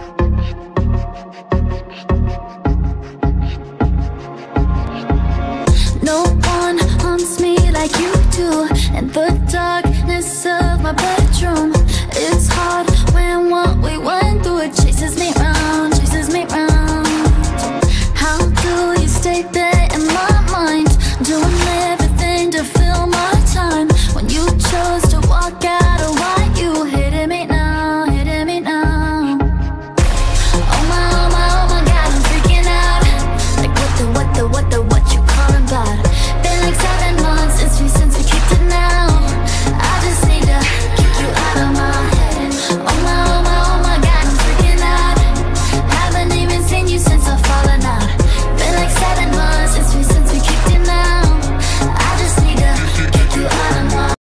No one haunts me like you do. In the darkness of my bedroom, it's hard